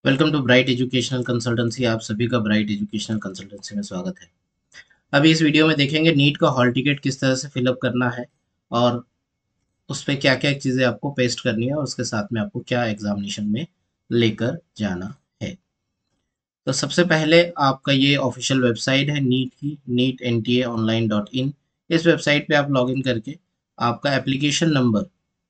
Welcome to bright educational consultancy. आप सभी का ब्राइट एजुकेशनल कंसल्टेंसी में स्वागत है। अभी इस वीडियो में देखेंगे नीट का हॉल टिकट किस तरह से फिलअप करना है और उस पर क्या क्या चीज़ें आपको पेस्ट करनी है और उसके साथ में आपको क्या एग्जामिनेशन में लेकर जाना है। तो सबसे पहले आपका ये ऑफिशियल वेबसाइट है नीट की, neetntaonline.in। इस वेबसाइट पे आप लॉगिन करके आपका एप्लीकेशन नंबर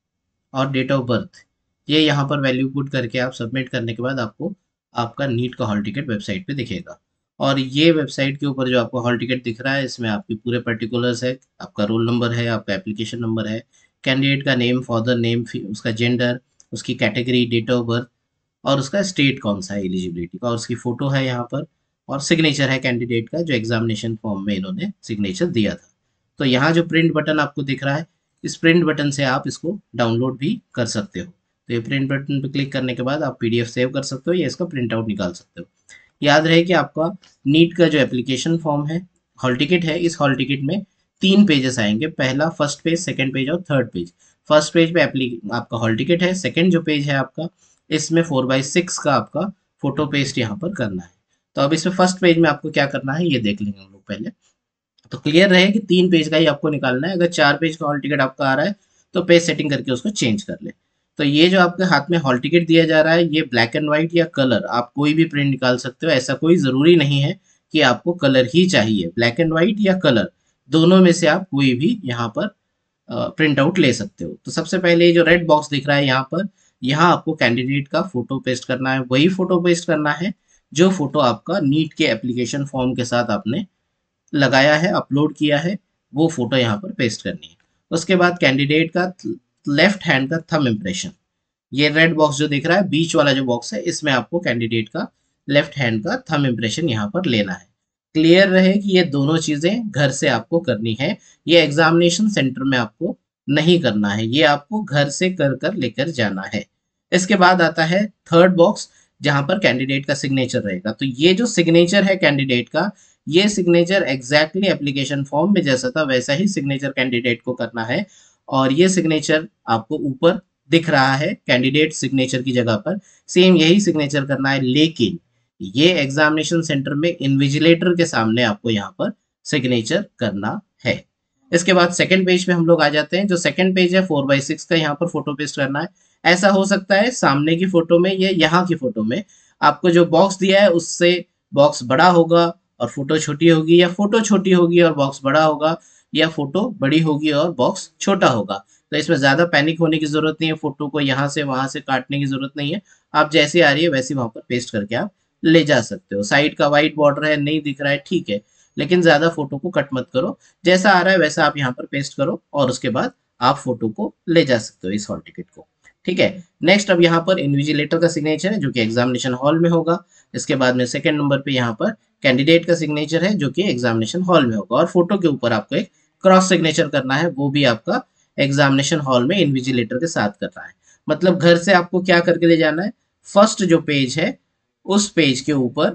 और डेट ऑफ बर्थ ये यहाँ पर वैल्यू पुट करके आप सबमिट करने के बाद आपको आपका नीट का हॉल टिकट वेबसाइट पे दिखेगा। और ये वेबसाइट के ऊपर जो आपको हॉल टिकट दिख रहा है इसमें आपके पूरे पर्टिकुलर्स है, आपका रोल नंबर है, आपका एप्लीकेशन नंबर है, कैंडिडेट का नेम, फादर नेम, उसका जेंडर, उसकी कैटेगरी, डेट ऑफ बर्थ और उसका स्टेट कौन सा है एलिजिबिलिटी का, और उसकी फ़ोटो है यहाँ पर, और सिग्नेचर है कैंडिडेट का जो एग्जामिनेशन फॉर्म में इन्होंने सिग्नेचर दिया था। तो यहाँ जो प्रिंट बटन आपको दिख रहा है, इस प्रिंट बटन से आप इसको डाउनलोड भी कर सकते हो। तो ये प्रिंट बटन पर क्लिक करने के बाद आप पीडीएफ सेव कर सकते हो या इसका प्रिंट आउट निकाल सकते हो। याद रहे कि आपका नीट का जो एप्लीकेशन फॉर्म है, हॉल टिकट है, इस हॉल टिकट में 3 पेजेस आएंगे। पहला फर्स्ट पेज, सेकंड पेज और थर्ड पेज। फर्स्ट पेज पे आपका हॉल टिकट है। सेकंड जो पेज है आपका, इसमें 4/6 का आपका फोटो पेस्ट यहाँ पर करना है। तो अब इसमें फर्स्ट पेज में आपको क्या करना है ये देख लेंगे हम लोग पहले। तो क्लियर रहे कि 3 पेज का ही आपको निकालना है। अगर 4 पेज का हॉल टिकट आपका आ रहा है तो पेज सेटिंग करके उसको चेंज कर ले। तो ये जो आपके हाथ में हॉल टिकट दिया जा रहा है ये ब्लैक एंड व्हाइट या कलर आप कोई भी प्रिंट निकाल सकते हो। ऐसा कोई ज़रूरी नहीं है कि आपको कलर ही चाहिए। ब्लैक एंड व्हाइट या कलर दोनों में से आप कोई भी यहाँ पर प्रिंट आउट ले सकते हो। तो सबसे पहले ये जो रेड बॉक्स दिख रहा है यहाँ पर, यहाँ आपको कैंडिडेट का फोटो पेस्ट करना है। वही फोटो पेस्ट करना है जो फोटो आपका नीट के एप्लीकेशन फॉर्म के साथ आपने लगाया है, अपलोड किया है, वो फोटो यहाँ पर पेस्ट करनी है। उसके बाद कैंडिडेट का लेफ्ट हैंड का थंब इम्प्रेशन, ये रेड बॉक्स जो दिख रहा है, बीच वाला जो बॉक्स है, इसमें आपको कैंडिडेट का लेफ्ट हैंड का थंब इम्प्रेशन यहाँ पर लेना है। क्लियर रहे कि ये दोनों चीजें घर से आपको करनी है, ये एग्जामिनेशन सेंटर में आपको नहीं करना है, ये आपको घर से कर कर लेकर जाना है। इसके बाद आता है थर्ड बॉक्स जहां पर कैंडिडेट का सिग्नेचर रहेगा। तो ये जो सिग्नेचर है कैंडिडेट का, ये सिग्नेचर एग्जैक्टली एप्लीकेशन फॉर्म में जैसा था वैसा ही सिग्नेचर कैंडिडेट को करना है। और ये सिग्नेचर आपको ऊपर दिख रहा है कैंडिडेट सिग्नेचर की जगह पर, सेम यही सिग्नेचर करना है, लेकिन ये एग्जामिनेशन सेंटर में इन्विजिलेटर के सामने आपको यहाँ पर सिग्नेचर करना है। इसके बाद सेकंड पेज पे हम लोग आ जाते हैं। जो सेकंड पेज है 4/6 का, यहाँ पर फोटो पेस्ट करना है। ऐसा हो सकता है सामने की फोटो में या यहाँ की फोटो में आपको जो बॉक्स दिया है उससे बॉक्स बड़ा होगा और फोटो छोटी होगी, या फोटो छोटी होगी और बॉक्स बड़ा होगा, या फोटो बड़ी होगी और बॉक्स छोटा होगा। तो इसमें ज़्यादा पैनिक होने की ज़रूरत नहीं है, फोटो को यहाँ से वहाँ से काटने की ज़रूरत नहीं है। आप जैसी आ रही है वैसी वहाँ पर पेस्ट करके आप ले जा सकते हो। साइड का वाइट बॉर्डर है, नहीं दिख रहा है, ठीक है, लेकिन ज़्यादा फोटो को कट मत करो। जैसा आ रहा है वैसा आप यहाँ पर पेस्ट करो और उसके बाद आप फोटो को ले जा सकते हो इस हॉल टिकट को। ठीक है। नेक्स्ट अब यहाँ पर इन्विजिलेटर का सिग्नेचर है जो कि एग्जामिनेशन हॉल में होगा। इसके बाद में सेकंड नंबर पे यहाँ पर कैंडिडेट का सिग्नेचर है जो कि एग्जामिनेशन हॉल में होगा, और फोटो के ऊपर आपको एक क्रॉस सिग्नेचर करना है, वो भी आपका एग्जामिनेशन हॉल में इन्विजिलेटर के साथ करना है। मतलब घर से आपको क्या करके ले जाना है, फर्स्ट जो पेज है उस पेज के ऊपर,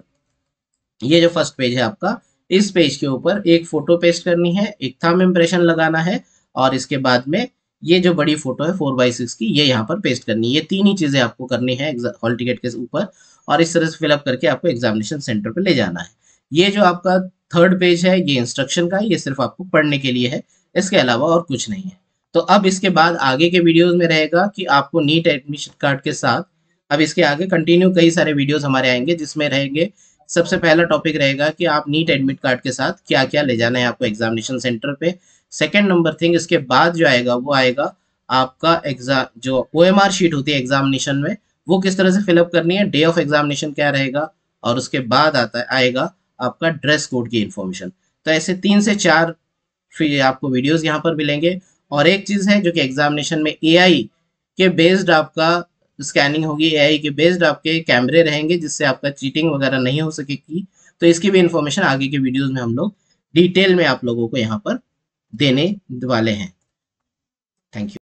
ये जो फर्स्ट पेज है आपका, इस पेज के ऊपर एक फोटो पेस्ट करनी है, एक थंब इम्प्रेशन लगाना है, और इसके बाद में ये जो बड़ी फोटो है 4/6 की, ये यहाँ पर पेस्ट करनी है। ये तीन ही चीजें आपको करनी है हॉल टिकट के ऊपर, और इस तरह से फिलअप करके आपको एग्जामिनेशन सेंटर पे ले जाना है। ये जो आपका थर्ड पेज है ये इंस्ट्रक्शन का है, ये सिर्फ आपको पढ़ने के लिए है, इसके अलावा और कुछ नहीं है। तो अब इसके बाद आगे के वीडियोज में रहेगा कि आपको नीट एडमिशन कार्ड के साथ, अब इसके आगे कंटिन्यू कई सारे वीडियोज हमारे आएंगे जिसमें रहेंगे, सबसे पहला टॉपिक रहेगा कि आप नीट एडमिट कार्ड के साथ क्या क्या ले जाना है आपको एग्जामिनेशन सेंटर पे। सेकेंड नंबर थिंग, इसके बाद जो आएगा वो आएगा आपका एग्जाम, जो OMR शीट होती है एग्जामिनेशन में, वो किस तरह से फिलअप करनी है, डे ऑफ एग्जामिनेशन क्या रहेगा, और उसके बाद आएगा आपका ड्रेस कोड की इंफॉर्मेशन। तो ऐसे 3 से 4 फिर आपको वीडियोस यहाँ पर मिलेंगे। और एक चीज़ है जो कि एग्जामिनेशन में AI के बेस्ड आपका स्कैनिंग होगी, AI के बेस्ड आपके कैमरे रहेंगे जिससे आपका चीटिंग वगैरह नहीं हो सकेगी। तो इसकी भी इंफॉर्मेशन आगे के वीडियोस में हम लोग डिटेल में आप लोगों को यहाँ पर देने वाले हैं। Thank you.